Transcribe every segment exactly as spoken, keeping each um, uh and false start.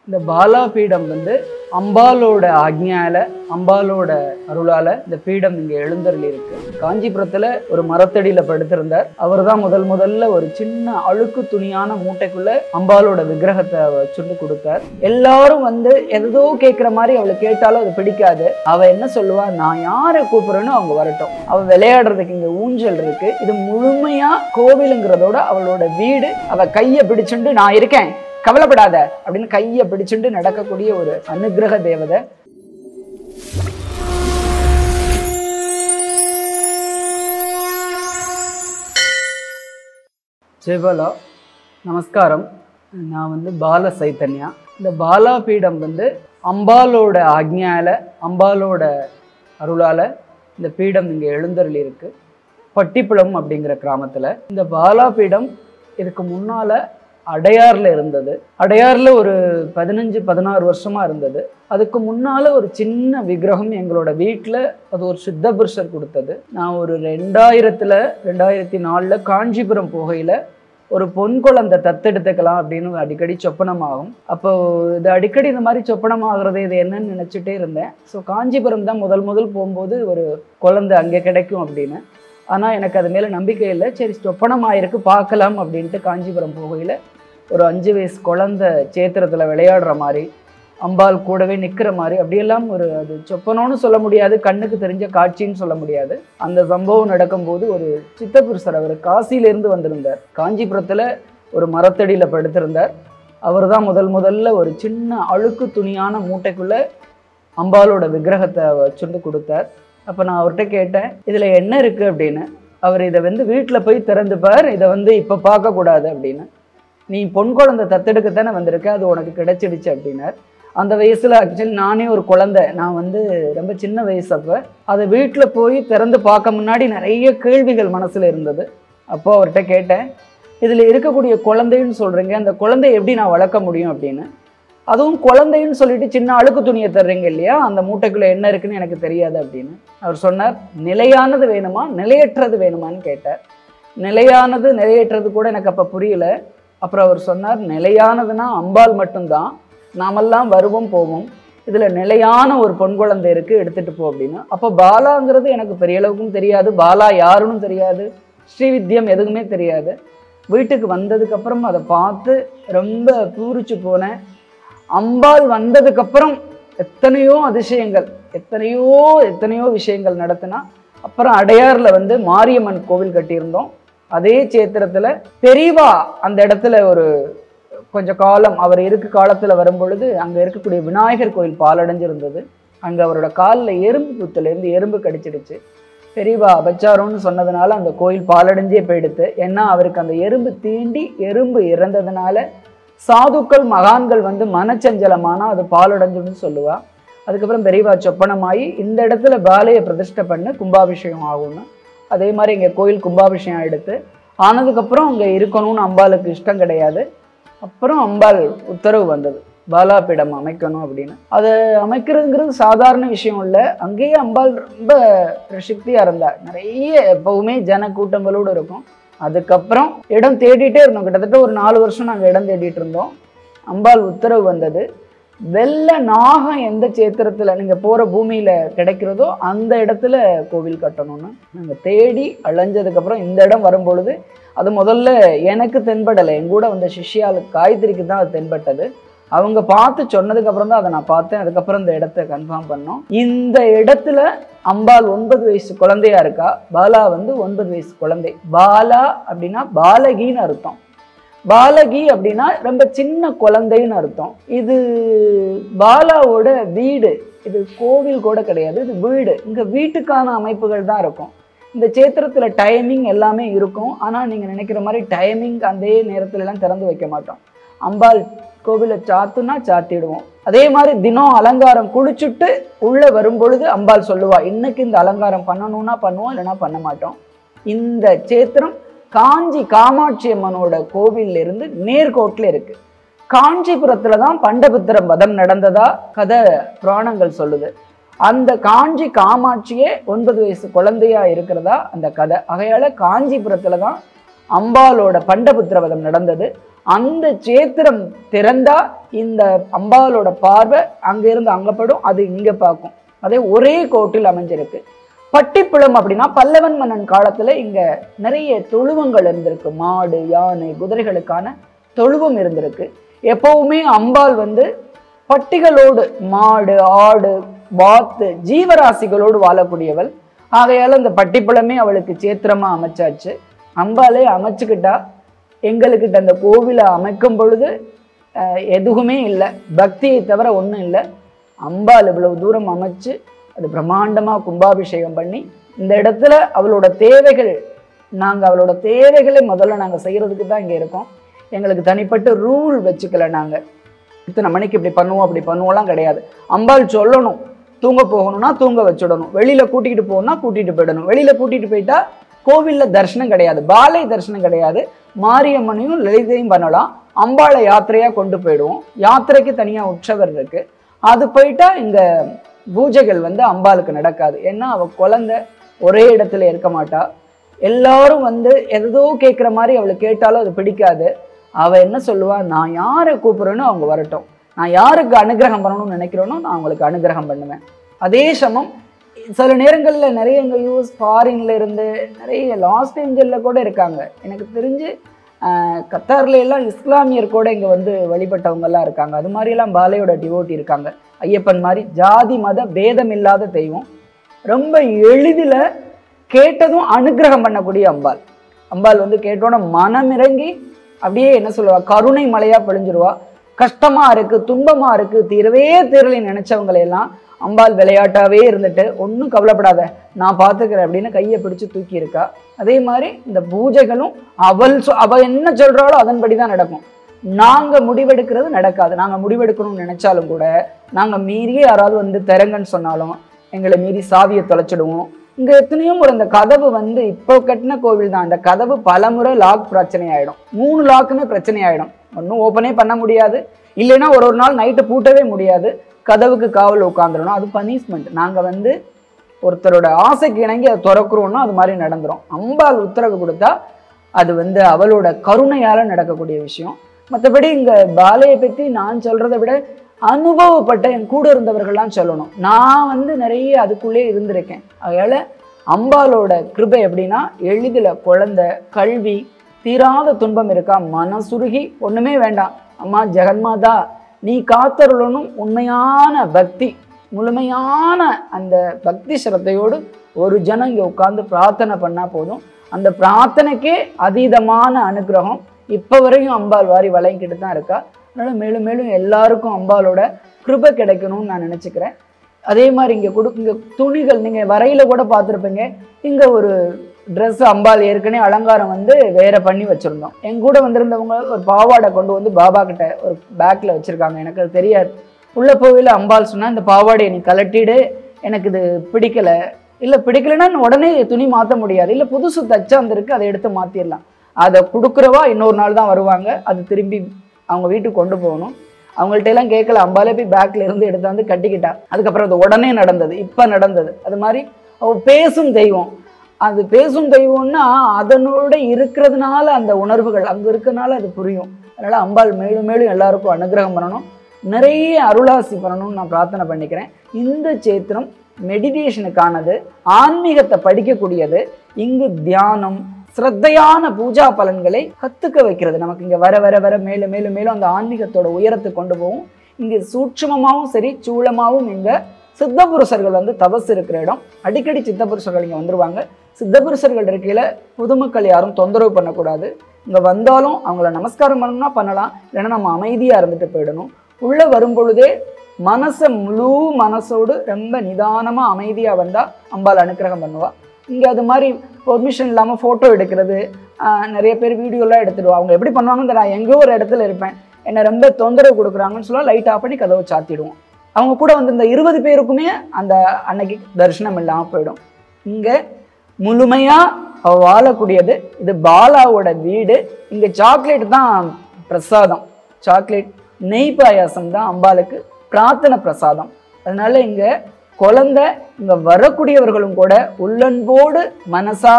இந்த பாலா பீடம் வந்து அம்பாலோட ஆக்ஞால அம்பாலோட அருளால இந்த பீடம் இங்க எழுந்தருளி இருக்கு. காஞ்சிபுரத்துல ஒரு மரத்தடியில படுத்திருந்தார். அவர் தான் முதல் முதல்ல ஒரு சின்ன அழுக்கு துணியான மூட்டைக்குள்ள அம்பாலோட விக்கிரகத்தை வச்சுட்டு கொடுத்தார். எல்லாரும் வந்து எதோ கேட்கிற மாதிரி அவளை கேட்டாலும் அது பிடிக்காது. அவ என்ன சொல்லுவா, நான் யாரை கூப்பிடுறேன்னு அவங்க வரட்டும். அவ விளையாடுறதுக்கு இங்க ஊஞ்சல் இருக்கு. இது முழுமையா கோவிலுங்கிறதோட அவளோட வீடு. அவ கையை பிடிச்சுண்டு நான் இருக்கேன், கவலைப்படாத அப்படின்னு கையை பிடிச்சுட்டு நடக்கக்கூடிய ஒரு அனுகிரக தேவதை. ஜெயபாலா, நமஸ்காரம். நான் வந்து பால சைத்தன்யா. இந்த பாலா பீடம் வந்து அம்பாலோட ஆக்ஞால அம்பாலோட அருளால இந்த பீடம் இங்கே எழுந்தருளி இருக்கு. பட்டிப்புலம் அப்படிங்கிற கிராமத்தில் இந்த பாலா பீடம் இதுக்கு முன்னால அடையார்ல இருந்தது. அடையார்ல ஒரு பதினஞ்சு பதினாறு வருஷமா இருந்தது. அதுக்கு முன்னால ஒரு சின்ன விக்கிரகம் எங்களோட வீட்டில் அது ஒரு சித்த புருஷர் கொடுத்தது. நான் ஒரு ரெண்டாயிரத்துல ரெண்டாயிரத்தி நாலுல காஞ்சிபுரம் போகையில ஒரு பொன் குழந்தை தத்தெடுத்துக்கலாம் அப்படின்னு அடிக்கடி சொப்பனமாகும். அப்போ இது அடிக்கடி இந்த மாதிரி சொப்பனமாகிறது இது என்னன்னு நினச்சிட்டே இருந்தேன். ஸோ காஞ்சிபுரம் தான் முதல் முதல் போகும்போது ஒரு குழந்தை அங்கே கிடைக்கும் அப்படின்னு. ஆனால் எனக்கு அது மேலே நம்பிக்கை இல்லை. சரி, சொப்பனமாயிருக்கு பார்க்கலாம் அப்படின்ட்டு காஞ்சிபுரம் போகையில் ஒரு அஞ்சு வயசு குழந்தை சேத்திரத்தில் விளையாடுற மாதிரி அம்பாள் கூடவே நிற்கிற மாதிரி அப்படியெல்லாம் ஒரு அது சொப்பனோன்னு சொல்ல முடியாது, கண்ணுக்கு தெரிஞ்ச காட்சின்னு சொல்ல முடியாது. அந்த சம்பவம் நடக்கும்போது ஒரு சித்தபுருஷர், அவர் காசியிலேருந்து வந்திருந்தார். காஞ்சிபுரத்தில் ஒரு மரத்தடியில் படுத்திருந்தார். அவர் தான் முதல் முதல்ல ஒரு சின்ன அழுக்கு துணியான மூட்டைக்குள்ளே அம்பாலோட விக்கிரகத்தை வச்சுட்டு கொடுத்தார். அப்போ நான் அவர்கிட்ட கேட்டேன், இதில் என்ன இருக்குது அப்படின்னு. அவர் இதை வந்து வீட்டில் போய் திறந்துப்பார், இதை வந்து இப்போ பார்க்கக்கூடாது அப்படின்னு. நீ பொன் குழந்தை தத்தெடுக்கத்தானே வந்திருக்க, அது உனக்கு கிடைச்சிடுச்சு அப்படின்னார். அந்த வயசில் ஆக்சுவலி நானே ஒரு குழந்தை, நான் வந்து ரொம்ப சின்ன வயசு. அப்போ அதை வீட்டில் போய் திறந்து பார்க்க முன்னாடி நிறைய கேள்விகள் மனசில் இருந்தது. அப்போது அவர்கிட்ட கேட்டேன், இதில் இருக்கக்கூடிய குழந்தைன்னு சொல்கிறீங்க, அந்த குழந்தையை எப்படி நான் வளர்க்க முடியும் அப்படின்னு. அதுவும் குழந்தைன்னு சொல்லிட்டு சின்ன அழுக்கு துணியை தர்றீங்க இல்லையா, அந்த மூட்டைக்குள்ளே என்ன இருக்குன்னு எனக்கு தெரியாது அப்படின்னு. அவர் சொன்னார், நிலையானது வேணுமா நிலையற்றது வேணுமான்னு கேட்டார். நிலையானது நிலையற்றது கூட எனக்கு அப்போ புரியல. அப்புறம் அவர் சொன்னார், நிலையானதுன்னா அம்பாள் மட்டும்தான், நாமெல்லாம் வருவோம் போவோம், இதில் நிலையான ஒரு பொன் குழந்தை இருக்குது, எடுத்துகிட்டு போ அப்படின்னு. அப்போ பாலாங்கிறது எனக்கு பெரிய அளவுக்கும் தெரியாது, பாலா யாருன்னு தெரியாது, ஸ்ரீவித்யம் எதுவுமே தெரியாது. வீட்டுக்கு வந்ததுக்கப்புறம் அதை பார்த்து ரொம்ப பூரிச்சு போனேன். அம்பாள் வந்ததுக்கப்புறம் எத்தனையோ அதிசயங்கள், எத்தனையோ எத்தனையோ விஷயங்கள் நடத்தினா. அப்புறம் அடையாரில் வந்து மாரியம்மன் கோவில் கட்டியிருந்தோம். அதே சேத்திரத்தில் பெரியவா அந்த இடத்துல ஒரு கொஞ்சம் காலம் அவர் இருக்கு காலத்தில் வரும்பொழுது அங்கே இருக்கக்கூடிய விநாயகர் கோயில் பாலடைஞ்சிருந்தது. அங்கே அவரோட காலில் எறும்பு புத்துலேருந்து எறும்பு கடிச்சிடுச்சு. பெரியவா அபச்சாரம்னு சொன்னதுனால அந்த கோயில் பாலடைஞ்சே போயிடுத்து. ஏன்னா அவருக்கு அந்த எறும்பு தீண்டி எறும்பு இறந்ததுனால சாதுக்கள் மகான்கள் வந்து மனச்சஞ்சலமானால் அது பாலடைஞ்சுன்னு சொல்லுவா. அதுக்கப்புறம் பெரியவா சொப்பனமாகி இந்த இடத்துல பாலையை பிரதிஷ்டை பண்ண கும்பாபிஷேகம் ஆகும்னு. அதே மாதிரி எங்கள் கோயில் கும்பாபிஷேகம் எடுத்து ஆனதுக்கப்புறம் அங்கே இருக்கணும்னு அம்பாளுக்கு இஷ்டம் கிடையாது. அப்புறம் அம்பாள் உத்தரவு வந்தது, பாலாபீடம் அமைக்கணும் அப்படின்னு. அதை அமைக்கிறதுங்கிறது சாதாரண விஷயம் இல்லை. அங்கேயே அம்பாள் ரொம்ப பிரசித்தியாக இருந்தாள். நிறைய எப்பவுமே ஜன கூட்டங்களோடு இருக்கும். அதுக்கப்புறம் இடம் தேடிட்டே இருந்தோம். கிட்டத்தட்ட ஒரு நாலு வருஷம் நாங்கள் இடம் தேடிட்டு இருந்தோம். அம்பாள் உத்தரவு வந்தது, வெள்ளை நாகம் எந்த சேத்திரத்தில் நீங்கள் போகிற பூமியில் கிடைக்கிறதோ அந்த இடத்துல கோவில் கட்டணும்னு. நாங்கள் தேடி அலைஞ்சதுக்கப்புறம் இந்த இடம் வரும்பொழுது அது முதல்ல எனக்கு தென்படலை, எங்கூட வந்த சிஷ்யாளுக்கு காயத்ரிக்கு தான் அது தென்பட்டது. அவங்க பார்த்து சொன்னதுக்கப்புறம் தான் அதை நான் பார்த்தேன். அதுக்கப்புறம் இந்த இடத்த கன்ஃபார்ம் பண்ணோம். இந்த இடத்துல அம்பாள் ஒன்பது வயசு குழந்தையா இருக்கா. பாலா வந்து ஒன்பது வயசு குழந்தை. பாலா அப்படின்னா பாலகின்னு அர்த்தம். பாலகி அப்படின்னா ரொம்ப சின்ன குழந்தைன்னு அர்த்தம். இது பாலாவோட வீடு, இது கோவில் கூட கிடையாது, இது வீடு. இங்கே வீட்டுக்கான அமைப்புகள் தான் இருக்கும். இந்த சேத்திரத்தில் டைமிங் எல்லாமே இருக்கும். ஆனால் நீங்கள் நினைக்கிற மாதிரி டைமிங் அதே நேரத்துலலாம் திறந்து வைக்க மாட்டோம். அம்பாள் கோவிலை சாத்துனா சாத்திடுவோம். அதே மாதிரி தினம் அலங்காரம் குளிச்சுட்டு உள்ளே வரும்பொழுது அம்பாள் சொல்லுவா, இன்னைக்கு இந்த அலங்காரம் பண்ணணும்னா பண்ணுவோம், இல்லைன்னா பண்ண மாட்டோம். இந்த சேத்திரம் காஞ்சி காமாட்சி அம்மனோட கோவில்ல இருந்து நேர்கோட்டில் இருக்கு. காஞ்சிபுரத்துல தான் பண்டபுத்திரம் வதம் நடந்ததா கதை புராணங்கள் சொல்லுது. அந்த காஞ்சி காமாட்சியே ஒன்பது வயசு குழந்தையா இருக்கிறதா அந்த கதை. ஆகையால காஞ்சிபுரத்துல தான் அம்பாலோட பண்டபுத்திரவதம் நடந்தது. அந்த சேத்திரம் திறந்தா இந்த அம்பாலோட பார்வை அங்கிருந்து அங்கப்படும், அது இங்க பார்க்கும். அதே ஒரே கோட்டில் அமைஞ்சிருக்கு. பட்டிப்புலம் அப்படின்னா பல்லவன் மன்னன் காலத்துல இங்க நிறைய தொழுவங்கள் இருந்திருக்கு. மாடு, யானை, குதிரைகளுக்கான தொழுவம் இருந்திருக்கு. எப்பவுமே அம்பாள் வந்து பட்டிகளோடு, மாடு, ஆடு, வாத்து, ஜீவராசிகளோடு வாழக்கூடியவள். ஆகையால இந்த பட்டிப்புலமே அவளுக்கு சேத்திரமா அமைச்சாச்சு. அம்பாலே அமைச்சுக்கிட்டா எங்களுக்கிட்ட அந்த கோவிலை அமைக்கும் பொழுது எதுவுமே இல்லை, பக்தியை தவிர ஒன்றும் இல்லை. அம்பாள் இவ்வளவு தூரம் அமைச்சு அது பிரம்மாண்டமாக கும்பாபிஷேகம் பண்ணி இந்த இடத்துல அவளோட தேவைகள், நாங்கள் அவளோட தேவைகளை முதல்ல நாங்கள் செய்கிறதுக்கு தான் இங்கே இருக்கோம். எங்களுக்கு தனிப்பட்ட ரூல் வச்சுக்கல. நாங்கள் இத்தனை மணிக்கு இப்படி பண்ணுவோம் அப்படி பண்ணுவோம்லாம் கிடையாது. அம்பாள் சொல்லணும், தூங்க போகணும்னா தூங்க வச்சுடணும், வெளியில் கூட்டிகிட்டு போகணும்னா கூட்டிகிட்டு போயிடணும். வெளியில் கூட்டிகிட்டு போயிட்டா கோவிலில் தரிசனம் கிடையாது, பாலை தரிசனம் கிடையாது. மாரியம்மனையும் லலிதையும் பண்ணலாம். அம்பாளை யாத்திரையாக கொண்டு போயிடுவோம். யாத்திரைக்கு தனியாக உற்சவர் இருக்குது. அது போயிட்டா இங்கே பூஜைகள் வந்து அம்பாளுக்கு நடக்காது. ஏன்னா அவள் குழந்தை ஒரே இடத்துல இருக்க மாட்டா. எல்லாரும் வந்து எதோ கேட்குற மாதிரி அவளுக்கு கேட்டாலும் அது பிடிக்காது. அவள் என்ன சொல்லுவா, நான் யாரை கூப்பிட்றேனோ அவங்க வரட்டும், நான் யாருக்கு அனுகிரகம் பண்ணணும்னு நினைக்கிறேனோ நான் அவங்களுக்கு அனுகிரகம் பண்ணுவேன். அதே சமம் சில நேரங்களில் நிறைய எங்கள் யூஎஸ் ஃபாரின்ல இருந்து நிறைய லாஸ் ஏஞ்சலில் கூட இருக்காங்க. எனக்கு தெரிஞ்சு கத்தார்ல எல்லாம் இஸ்லாமியர் கூட இங்கே வந்து வழிபட்டவங்கெல்லாம் இருக்காங்க. அது மாதிரியெல்லாம் பாலையோட டிவோட்டி இருக்காங்க. ஐயப்பன் மாதிரி ஜாதி மத பேதம் இல்லாத தெய்வம். ரொம்ப எளிதில் கேட்டதும் அனுகிரகம் பண்ணக்கூடிய அம்பாள். அம்பாள் வந்து கேட்டோன்னா மனமிறங்கி அப்படியே என்ன சொல்லுவா, கருணை மலையாக பொழிஞ்சிருவா. கஷ்டமாக இருக்குது, துன்பமாக இருக்குது, தீரவே தீரலை நினச்சவங்களையெல்லாம் அம்பாள் விளையாட்டாவே இருந்துட்டு ஒன்றும் கவலைப்படாத நான் பார்த்துக்கிறேன் அப்படின்னு கையை பிடிச்சு தூக்கி இருக்கா. அதே மாதிரி இந்த பூஜைகளும் அவள் சொ அவள் என்ன சொல்கிறாளோ அதன்படி தான் நடக்கும். நாங்கள் முடிவெடுக்கிறது நடக்காது. நாங்கள் முடிவெடுக்கணும்னு நினச்சாலும் கூட நாங்கள் மீறியே யாராவது வந்து திறங்கன்னு சொன்னாலும் எங்களை மீறி சாவியை தொலைச்சிடுவோம். இங்கே எத்தனையோ ஒரு இந்த கதவு வந்து இப்போ கட்டின கோவில் தான், அந்த கதவு பல முறை லாக் பிரச்சனை ஆகிடும். மூணு லாக்குமே பிரச்சனை ஆகிடும். ஒன்றும் ஓப்பனே பண்ண முடியாது, இல்லைன்னா ஒரு ஒரு நாள் நைட்டு பூட்டவே முடியாது, கதவுக்கு காவல் உட்காந்துடணும். அது பனிஷ்மெண்ட். நாங்கள் வந்து ஒருத்தரோட ஆசைக்கு இணங்கி அதை திறக்கிறோன்னா அது மாதிரி நடந்துடும். அம்பாள் உத்தரவு கொடுத்தா அது வந்து அவளோட கருணையால் நடக்கக்கூடிய விஷயம். மற்றபடி இங்கே பாலையை பற்றி நான் சொல்கிறத விட அனுபவப்பட்ட என் கூட இருந்தவர்கள்லாம் சொல்லணும். நான் வந்து நிறைய அதுக்குள்ளே இருந்திருக்கேன். அதனால் அம்பாலோட கிருபை எப்படின்னா, எளிதில் குழந்தை, கல்வி, தீராத துன்பம் இருக்கா, மனசுருகி ஒன்றுமே வேண்டாம், அம்மா ஜெகன்மாதா நீ காத்தருளனும் உண்மையான பக்தி, முழுமையான அந்த பக்தி சிரத்தையோடு ஒரு ஜனம் இங்கே உட்கார்ந்து பிரார்த்தனை பண்ணால் போதும். அந்த பிரார்த்தனைக்கே அதீதமான அனுகிரகம் இப்போ வரையும் அம்பாள் வாரி வழங்கிட்டு தான் இருக்கா. அதனால் மேலும் மேலும் எல்லாருக்கும் அம்பாலோட கிருபை கிடைக்கணும்னு நான் நினச்சிக்கிறேன். அதே மாதிரி இங்கே கொடு இங்கே துணிகள் நீங்கள் வரையில் கூட பார்த்துருப்பீங்க. இங்கே ஒரு ட்ரெஸ் அம்பாள் ஏற்கனவே அலங்காரம் வந்து வேற பண்ணி வச்சுருந்தோம். எங்க கூட வந்திருந்தவங்க ஒரு பாவாடை கொண்டு வந்து பாபா கிட்ட ஒரு பேக்கில் வச்சுருக்காங்க. எனக்கு அது தெரியாது. உள்ள போகையில் அம்பாள் சொன்னால் இந்த பாவாடையை நீ கலட்டிடு, எனக்கு இது பிடிக்கலை. இல்லை பிடிக்கலைன்னா உடனே துணி மாற்ற முடியாது, இல்லை புதுசு தச்சா வந்திருக்கு அதை எடுத்து மாற்றிடலாம். அதை கொடுக்குறவா இன்னொரு நாள் தான் வருவாங்க, அது திரும்பி அவங்க வீட்டுக்கு கொண்டு போகணும். அவங்கள்ட்ட எல்லாம் கேட்கல, அம்பாலே போய் பேக்கில் இருந்து எடுத்து வந்து கட்டிக்கிட்டா. அதுக்கப்புறம் அது உடனே நடந்தது, இப்போ நடந்தது. அது மாதிரி அவள் பேசும் தெய்வம். அது பேசும் தெய்வம்னா அதனோட இருக்கிறதுனால அந்த உணர்வுகள் அங்கே இருக்கிறதுனால அது புரியும். அதனால் அம்பாள் மேலும் மேலும் எல்லாருக்கும் அனுகிரகம் பண்ணணும், நிறைய அருளாசி பண்ணணும்னு நான் பிரார்த்தனை பண்ணிக்கிறேன். இந்த சேத்திரம் மெடிடேஷனுக்கானது, ஆன்மீகத்தை படிக்கக்கூடியது. இங்கு தியானம், ஸ்ரத்தையான பூஜா பலன்களை கற்றுக்க வைக்கிறது. நமக்கு இங்கே வர வர வர மேலும் மேலும் மேலும் அந்த ஆன்மீகத்தோட உயரத்தை கொண்டு போகும். இங்கே சூட்சமமாகவும் சரி சூளமாகவும் இங்கே சித்தபுருஷர்கள் வந்து தபஸ் இருக்கிற இடம். அடிக்கடி சித்தபுருஷர்கள் இங்கே வந்துடுவாங்க. சித்தபுருஷர்கள் இருக்கையில் பொதுமக்கள் யாரும் தொந்தரவு பண்ணக்கூடாது. இங்கே வந்தாலும் அவங்கள நமஸ்காரம் பண்ணணும்னா பண்ணலாம், இல்லைன்னா நம்ம அமைதியாக இருந்துட்டு போயிடணும். உள்ளே வரும் பொழுதே மனசை முழு மனசோடு ரொம்ப நிதானமாக அமைதியாக வந்தால் அம்பாள் அனுக்கிரகம் பண்ணுவாள். இங்கே அது மாதிரி பெர்மிஷன் இல்லாமல் ஃபோட்டோ எடுக்கிறது, நிறைய பேர் வீடியோலாம் எடுத்துடுவா. அவங்க எப்படி பண்ணுவாங்கன்னு நான் எங்கேயோ ஒரு இடத்துல இருப்பேன், என்னை ரொம்ப தொந்தரவு கொடுக்குறாங்கன்னு சொல்ல லைட் ஆஃப் பண்ணி கதவை சாத்திடுவோம். அவங்க கூட வந்து இந்த இருபது பேருக்குமே அந்த அன்னைக்கு தரிசனம் இல்லாமல் போயிடும். இங்கே முழுமையாக வாழக்கூடியது இது பாலாவோட வீடு. இங்கே சாக்லேட் தான் பிரசாதம், சாக்லேட் நெய் பாயாசம் தான் அம்பாளுக்கு பிரார்த்தனை பிரசாதம். அதனால இங்கே குழந்தை இங்கே வரக்கூடியவர்களும் கூட உள்ளன்போடு மனசார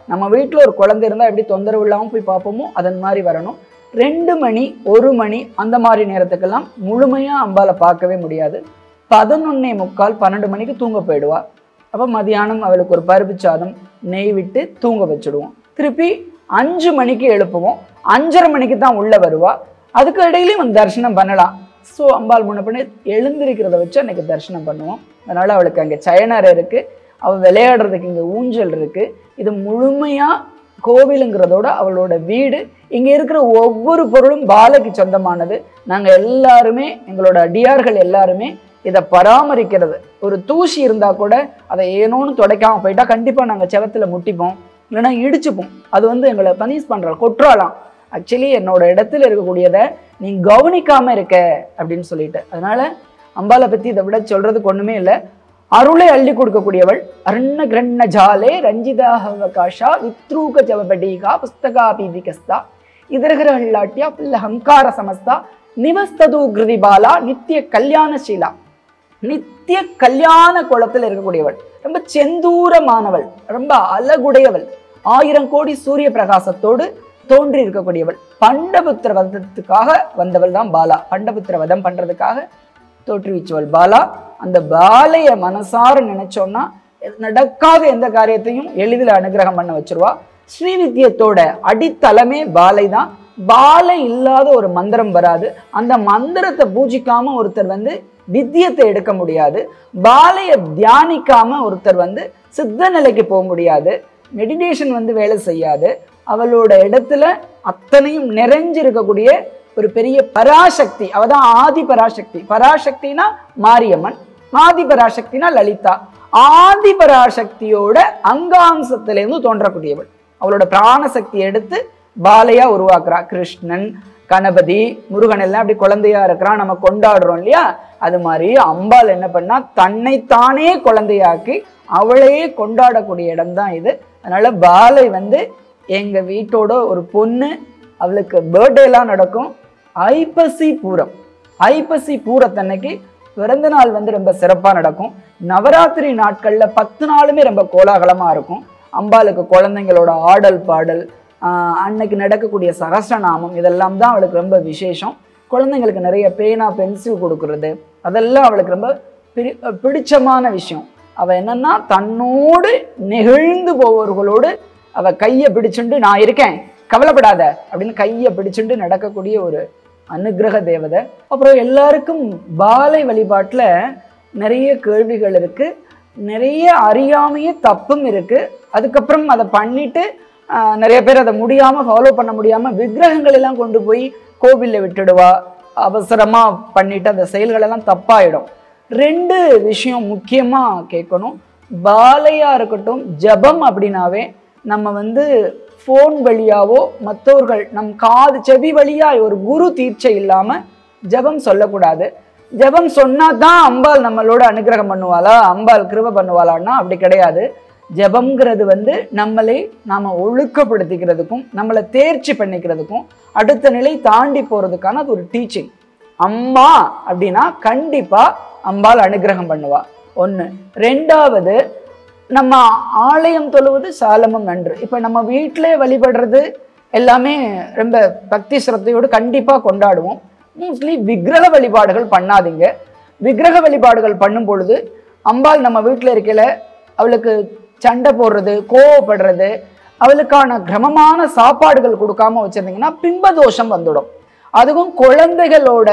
நம்ம வீட்டில் ஒரு குழந்தை இருந்தால் எப்படி தொந்தரவு இல்லாமல் போய் பார்ப்போமோ அதன் மாதிரி வரணும். ரெண்டு மணி ஒரு மணி அந்த மாதிரி நேரத்துக்கெல்லாம் முழுமையாக அம்பாவை பார்க்கவே முடியாது. பதினொன்னே முக்கால் பன்னெண்டு மணிக்கு தூங்க போயிடுவா. அப்போ மதியானம் அவளுக்கு ஒரு பருப்பு சாதம் நெய் விட்டு தூங்க வச்சுடுவோம். திருப்பி அஞ்சு மணிக்கு எழுப்புவோம். அஞ்சரை மணிக்கு தான் உள்ளே வருவா. அதுக்கு இடையிலையும் வந்து தரிசனம் பண்ணலாம். ஸோ அம்பாள் முன்ன பண்ணி எழுந்திருக்கிறத வச்சு அன்றைக்கி தரிசனம் பண்ணுவோம். அதனால் அவளுக்கு அங்கே சயனரை இருக்குது, அவள் விளையாடுறதுக்கு இங்கே ஊஞ்சல் இருக்குது. இது முழுமையாக கோவிலுங்கிறதோட அவளோட வீடு. இங்கே இருக்கிற ஒவ்வொரு பொருளும் பாலைக்கு சொந்தமானது. நாங்கள் எல்லாருமே, எங்களோட அடியார்கள் எல்லாருமே இதை பராமரிக்கிறது. ஒரு தூசி இருந்தால் கூட அதை ஏனோன்னு துடைக்காமல் போயிட்டா கண்டிப்பாக நாங்கள் செவத்தில் முட்டிப்போம், இல்லைன்னா இடிச்சுப்போம். அது வந்து எங்களை பனிஷ் பண்ணுறோம், கொட்டுறாலாம். ஆக்சுவலி என்னோட இடத்துல இருக்கக்கூடியதை நீ கவனிக்காமல் இருக்க அப்படின்னு சொல்லிட்டு. அதனால அம்பாலை பற்றி இதை விட சொல்கிறதுக்கு ஒன்றுமே இல்லை. அருளை அள்ளி கொடுக்கக்கூடியவள். அருண கிரண்ண ஜாலே ரஞ்சிதாஹவகாஷா வித்ரூக ஜவபடீகா புஸ்தகா பீதிகஸ்தா இதர்கிரஹல்லாட்டியா பில்ல ஹங்கார சமஸ்தா நிவஸ்தது கிருதிபாலா நித்திய கல்யாணசீலா. நித்திய கல்யாண குளத்தில் இருக்கக்கூடியவள். ரொம்ப செந்தூரமானவள், ரொம்ப அழகுடையவள். ஆயிரம் கோடி சூரிய பிரகாசத்தோடு தோன்றி இருக்கக்கூடியவள். பண்டபுத்திர வதத்துக்காக வந்தவள் தான் பாலா. பண்டபுத்திர வதம் பண்றதுக்காக தோற்றுவிச்சவள் பாலா. அந்த பாலைய மனசார நினைச்சோம்னா நடக்காத எந்த காரியத்தையும் எளிதில் அனுகிரகம் பண்ண வச்சிருவா. ஸ்ரீவித்யத்தோட அடித்தளமே பாலை தான். பாலை இல்லாத ஒரு மந்திரம் வராது. அந்த மந்திரத்தை பூஜிக்காம ஒருத்தர் வந்து வித்தியத்தை எடுக்க முடியாது. பாலைய தியானிக்காம ஒருத்தர் வந்து சித்த நிலைக்கு போக முடியாது. மெடிடேஷன் வந்து வேலை செய்யாது. அவளோட இடத்துல அத்தனையும் நிறைஞ்சிருக்கக்கூடிய ஒரு பெரிய பராசக்தி. அவதான் ஆதி பராசக்தி. பராசக்தினா மாரியம்மன், ஆதி பராசக்தினா லலிதா. ஆதி பராசக்தியோட அங்காம்சத்திலிருந்து தோன்றக்கூடியவள். அவளோட பிராணசக்தி எடுத்து பாலையா உருவாக்குறா. கிருஷ்ணன், கணபதி, முருகன் எல்லாம் அப்படி குழந்தையா இருக்கிறான், நம்ம கொண்டாடுறோம் இல்லையா? அது மாதிரி அம்பாள் என்ன பண்ணா தன்னைத்தானே குழந்தையாக்கி அவளையே கொண்டாடக்கூடிய இடம் தான் இது. அதனால பாலை வந்து எங்க வீட்டோட ஒரு பொண்ணு, அவளுக்கு பர்த்டே எல்லாம் நடக்கும். ஐப்பசி பூரம், ஐப்பசி பூரத்தன்னைக்கு பிறந்த நாள் வந்து ரொம்ப சிறப்பாக நடக்கும். நவராத்திரி நாட்கள்ல பத்து நாளுமே ரொம்ப கோலாகலமா இருக்கும். அம்பாளுக்கு குழந்தைங்களோட ஆடல் பாடல், ஆஹ் அன்னைக்கு நடக்கக்கூடிய சகஸ்ரநாமம், இதெல்லாம் தான் அவளுக்கு ரொம்ப விசேஷம். குழந்தைங்களுக்கு நிறைய பேனா பென்சில் கொடுக்கறது, அதெல்லாம் அவளுக்கு ரொம்ப பிடி பிடிச்சமான விஷயம். அவள் என்னன்னா தன்னோடு நெகிழ்ந்து போவர்களோடு அவ கையை பிடிச்சுண்டு நான் இருக்கேன் கவலைப்படாத அப்படின்னு கையை பிடிச்சுண்டு நடக்கக்கூடிய ஒரு அனுகிரக தேவதை. அப்புறம் எல்லாருக்கும் பாலை வழிபாட்டில் நிறைய கேள்விகள் இருக்கு, நிறைய அறியாமையே தப்பும் இருக்கு. அதுக்கப்புறம் அதை பண்ணிட்டு நிறைய பேர் அதை முடியாம ஃபாலோ பண்ண முடியாம விக்கிரகங்கள் எல்லாம் கொண்டு போய் கோவிலில் விட்டுடுவா. அவசரமா பண்ணிட்டு அந்த செயல்கள் எல்லாம் தப்பாயிடும். ரெண்டு விஷயம் முக்கியமா கேட்கணும். பாலையா இருக்கட்டும், ஜபம் அப்படின்னாவே நம்ம வந்து ஃபோன் வழியாவோ மற்றவர்கள் நம் காது செவி வழியா ஒரு குரு தீட்சை இல்லாம ஜபம் சொல்லக்கூடாது. ஜபம் சொன்னா தான் அம்பாள் நம்மளோட அனுகிரகம் பண்ணுவாளா, அம்பாள் கிருபை பண்ணுவாளான்னா அப்படி கிடையாது. ஜபம்ங்கிறது வந்து நம்மளை நாம ஒழுக்கப்படுத்திக்கிறதுக்கும் நம்மளை தேர்ச்சி பண்ணிக்கிறதுக்கும் அடுத்த நிலை தாண்டி போறதுக்கான அது ஒரு டீச்சிங். அம்மா அப்படின்னா கண்டிப்பா அம்பாள் அனுகிரகம் பண்ணுவா ஒன்று. ரெண்டாவது, நம்ம ஆலயம் தொழுவது சாலமும் நன்று. இப்போ நம்ம வீட்டிலே வழிபடுறது எல்லாமே ரொம்ப பக்தி சிரத்தையோடு கண்டிப்பாக கொண்டாடுவோம். மோஸ்ட்லி விக்கிரக வழிபாடுகள் பண்ணாதீங்க. விக்கிரக வழிபாடுகள் பண்ணும் பொழுது அம்பாள் நம்ம வீட்டில் இருக்கல அவளுக்கு சண்டை போடுறது, கோவப்படுறது, அவளுக்கான கிரமமான சாப்பாடுகள் கொடுக்காம வச்சிருந்தீங்கன்னா பிம்பதோஷம் வந்துடும். அதுவும் குழந்தைகளோட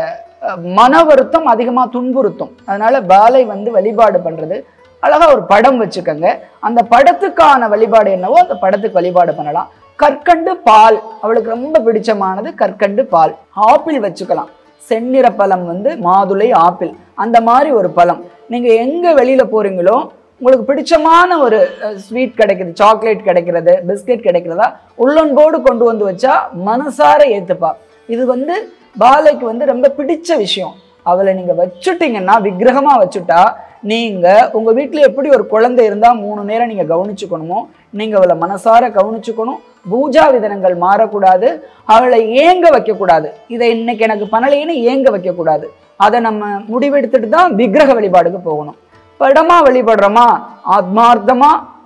மன வருத்தம் அதிகமாக துன்புறுத்தும். அதனால பாலை வந்து வழிபாடு பண்றது அழகா ஒரு படம் வச்சுக்கோங்க. அந்த படத்துக்கான வழிபாடு என்னவோ அந்த படத்துக்கு வழிபாடு பண்ணலாம். கற்கண்டு பால் அவளுக்கு ரொம்ப பிடிச்சமானது, கற்கண்டு பால். ஆப்பிள் வச்சுக்கலாம். செந்நிற பழம் வந்து மாதுளை, ஆப்பிள், அந்த மாதிரி ஒரு பழம். நீங்க எங்க வெளியில போறீங்களோ உங்களுக்கு பிடிச்சமான ஒரு ஸ்வீட் கிடைக்குது, சாக்லேட் கிடைக்கிறது, பிஸ்கெட் கிடைக்கிறதா உள்ளன்போடு கொண்டு வந்து வச்சா மனசார ஏத்துப்பா. இது வந்து பாலைக்கு வந்து ரொம்ப பிடிச்ச விஷயம். அவளை நீங்க வச்சுட்டீங்கன்னா, விக்கிரகமா வச்சுட்டா, நீங்க உங்க வீட்டுல எப்படி ஒரு குழந்தை இருந்தா மூணு நேரம் நீங்க கவனிச்சுக்கணுமோ நீங்க அவளை மனசார கவனிச்சுக்கணும். பூஜா விதனங்கள் மாறக்கூடாது. அவளை ஏங்க வைக்க கூடாது. இதை இன்னைக்கு எனக்கு பண்ணலைன்னு ஏங்க வைக்க கூடாது. அதை நம்ம முடிவெடுத்துட்டு தான் விக்கிரக வழிபாடுக்கு போகணும். படமா வழிபடுறோமா, ஆத்மார்த்தமா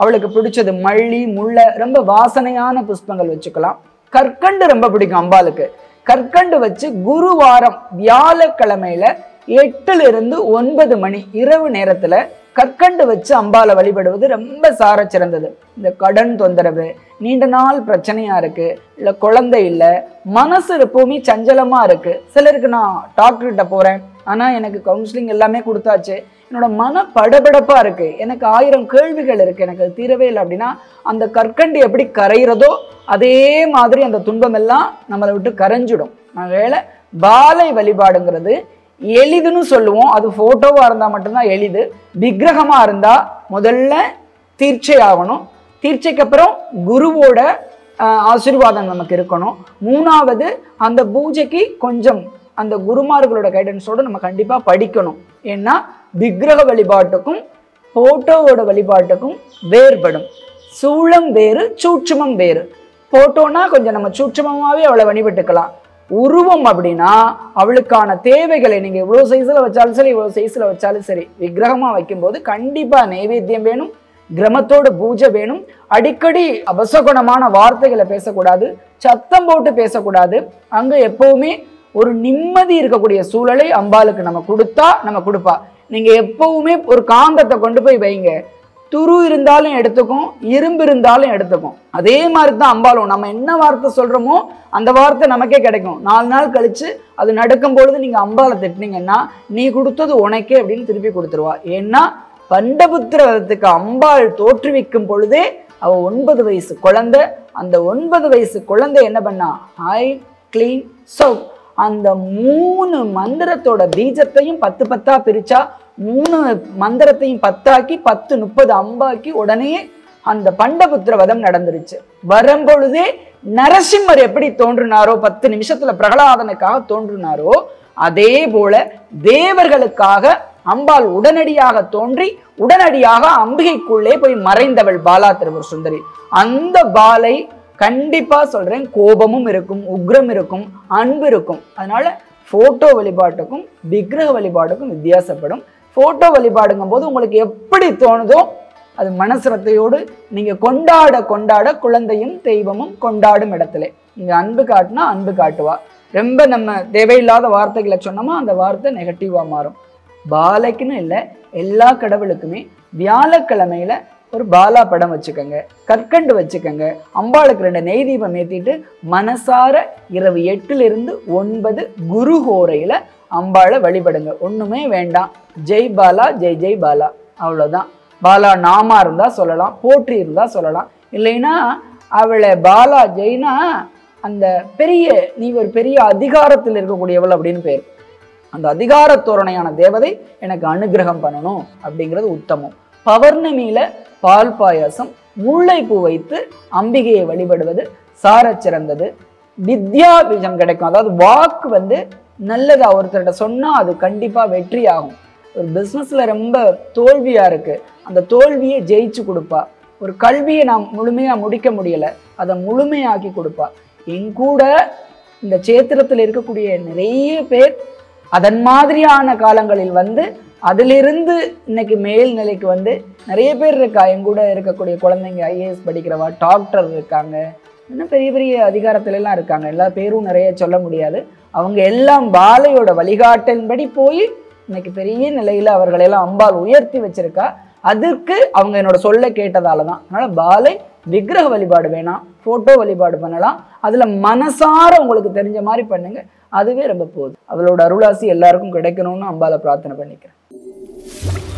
அவளுக்கு பிடிச்சது மல்லி, முல்லை, ரொம்ப வாசனையான புஷ்பங்கள் வச்சுக்கலாம். கற்கண்டு ரொம்ப பிடிக்கும் அம்பாளுக்கு. கற்கண்டு வச்சு குருவாரம் வியாழக்கிழமையில எட்டுல இருந்து ஒன்பது மணி இரவு நேரத்துல கற்கண்டு வச்சு அம்பாலை வழிபடுவது ரொம்ப சார சிறந்தது. இந்த கடன் தொந்தரவு, நீண்ட நாள் பிரச்சனையா இருக்கு, இல்ல குழந்தை இல்லை, மனசு எப்பவுமே சஞ்சலமா இருக்கு. சிலருக்கு நான் டாக்டர்கிட்ட போறேன், ஆனா எனக்கு கவுன்சிலிங் எல்லாமே கொடுத்தாச்சு, என்னோட மன படபடப்பா இருக்கு, எனக்கு ஆயிரம் கேள்விகள் இருக்கு, எனக்கு அது தீரவே இல்லை அப்படின்னா, அந்த கற்கண்டு எப்படி கரைகிறதோ அதே மாதிரி அந்த துன்பம் எல்லாம் நம்மளை விட்டு கரைஞ்சிடும். அதனால பாலை வழிபாடுங்கிறது எளிதுன்னு சொல்லுவோம். அது போட்டோவா இருந்தா மட்டும்தான் எளிது. விக்கிரகமா இருந்தா முதல்ல தீட்சை ஆகணும். தீட்சைக்கு அப்புறம் குருவோட ஆசீர்வாதம் நமக்கு இருக்கணும். மூணாவது அந்த பூஜைக்கு கொஞ்சம் அந்த குருமார்களோட கைடன்ஸோட நம்ம கண்டிப்பா படிக்கணும். ஏன்னா விக்கிரக வழிபாட்டுக்கும் போட்டோவோட வழிபாட்டுக்கும் வேறுபடும். சூளம் வேறு, சூட்சுமம் வேறு. போட்டோன்னா கொஞ்சம் நம்ம சூட்சுமமாவே அவளை வழிபட்டுக்கலாம். உருவம் அப்படின்னா அவளுக்கான தேவைகளை நீங்க இவ்வளவு சைஸ்ல வச்சாலும் சரி, இவ்வளவு சைஸ்ல வச்சாலும் சரி, விக்கிரகமா வைக்கும்போது கண்டிப்பா நைவேத்தியம் வேணும், கிரமத்தோட பூஜை வேணும். அடிக்கடி அபசகுணமான வார்த்தைகளை பேசக்கூடாது, சத்தம் போட்டு பேசக்கூடாது. அங்க எப்பவுமே ஒரு நிம்மதி இருக்கக்கூடிய சூழலை அம்பாளுக்கு நம்ம கொடுத்தா நம்ம கொடுப்பா. நீங்க எப்பவுமே ஒரு காந்தத்தை கொண்டு போய் வைங்க, துரு இருந்தாலும் எடுத்துக்கும், இரும்பு இருந்தாலும் எடுத்துக்கும். அதே மாதிரி தான் அம்பாலும். நம்ம என்ன வார்த்தை சொல்றோமோ அந்த வார்த்தை நமக்கே கிடைக்கும். நாலு நாள் கழிச்சு அது நடக்கும் பொழுது நீங்க அம்பாலை திட்டினீங்கன்னா நீ கொடுத்தது உனக்கே அப்படின்னு திருப்பி கொடுத்துருவா. ஏன்னா பண்டபுத்திர வதத்துக்கு அம்பாள் தோற்றுவிக்கும் பொழுதே அவ ஒன்பது வயசு குழந்தை. அந்த ஒன்பது வயசு குழந்தை என்ன பண்ணா, ஹை கிளீன் சோப் அந்த மூணு மந்திரத்தோட பீஜத்தையும் பத்து பத்தா பிரிச்சா, மூணு மந்திரத்தையும் பத்தாக்கி பத்து முப்பது அம்பாக்கி உடனே அந்த பண்டபுத்திர வதம் நடந்துருச்சு. வரும்பொழுதே நரசிம்மர் எப்படி தோன்றினாரோ, பத்து நிமிஷத்துல பிரகலாதனுக்காக தோன்றினாரோ, அதே போல தேவர்களுக்காக அம்பாள் உடனடியாக தோன்றி உடனடியாக அம்பிகைக்குள்ளே போய் மறைந்தவள் பாலா திரிபுர சுந்தரி. அந்த பாலை கண்டிப்பா சொல்றேன், கோபமும் இருக்கும், உக்ரம் இருக்கும், அன்பு இருக்கும். அதனால போட்டோ வழிபாட்டுக்கும் விக்கிரக வழிபாட்டுக்கும் வித்தியாசப்படும். போட்டோ வழிபாடுங்கும் போது உங்களுக்கு எப்படி தோணுதோ அது மனசிரத்தையோடு நீங்க கொண்டாட கொண்டாட குழந்தையும் தெய்வமும் கொண்டாடும் இடத்துல நீங்க அன்பு காட்டினா அன்பு காட்டுவா. ரொம்ப நம்ம தேவையில்லாத வார்த்தைகளை சொன்னோமா அந்த வார்த்தை நெகட்டிவா மாறும். பாலைக்குன்னு இல்லை, எல்லா கடவுளுக்குமே வியாழக்கிழமையில ஒரு பாலா படம் வச்சுக்கோங்க, கற்கண்டு வச்சுக்கோங்க, அம்பாளுக்கு ரெண்டு நெய் தீபம் ஏற்றிட்டு மனசார இரவு எட்டுல இருந்து ஒன்பது குரு ஹோரையில அம்பாளை வழிபடுங்க. ஒண்ணுமே வேண்டாம், ஜெய் பாலா ஜெய் ஜெய் பாலா, அவ்வளோதான். பாலா நாமா இருந்தா சொல்லலாம், போற்றி இருந்தா சொல்லலாம். இல்லைன்னா அவளை பாலா ஜெய்னா அந்த பெரிய நீ ஒரு பெரிய அதிகாரத்தில் இருக்கக்கூடியவள் அப்படின்னு பேர். அந்த அதிகார தோரணையான தேவதை எனக்கு அனுகிரகம் பண்ணணும் அப்படிங்கிறது உத்தமம். பௌர்ணமியில பால் பாயாசம் முல்லைப்பூ வைத்து அம்பிகையை வழிபடுவது சார சிறந்தது. வித்யா பீஜம் கிடைக்கும். அதாவது வாக்கு வந்து நல்லதா ஒருத்தர்கிட்ட சொன்னா அது கண்டிப்பா வெற்றி ஆகும். ஒரு பிஸ்னஸ்ல ரொம்ப தோல்வியா இருக்கு, அந்த தோல்வியை ஜெயிச்சு கொடுப்பா. ஒரு கல்வியை நாம் முழுமையா முடிக்க முடியல, அதை முழுமையாக்கி கொடுப்பா. என் கூட இந்த சேத்திரத்தில் இருக்கக்கூடிய நிறைய பேர் அதன் மாதிரியான காலங்களில் வந்து அதிலிருந்து இன்னைக்கு மேல்நிலைக்கு வந்து நிறைய பேர் இருக்கா. என் கூட இருக்கக்கூடிய குழந்தைங்க ஐஏஎஸ் படிக்கிறவா, டாக்டர் இருக்காங்க, இன்னும் பெரிய பெரிய அதிகாரத்துல எல்லாம் இருக்காங்க. எல்லா பேரும் நிறைய சொல்ல முடியாது. அவங்க எல்லாம் பாலையோட வழிகாட்டின்படி போய் இன்னைக்கு பெரிய நிலையில அவர்களெல்லாம் அம்பாள் உயர்த்தி வச்சிருக்கா. அதுக்கு அவங்க என்னோட சொல்ல கேட்டதால தான். அதனால பாலை விக்கிரக வழிபாடு வேணாம், போட்டோ வழிபாடு பண்ணலாம். அதுல மனசார உங்களுக்கு தெரிஞ்ச மாதிரி பண்ணுங்க, அதுவே ரொம்ப போதும். அவளோட அருளாசி எல்லாருக்கும் கிடைக்கணும்னு அம்பாளை பிரார்த்தனை பண்ணிக்கிறேன்.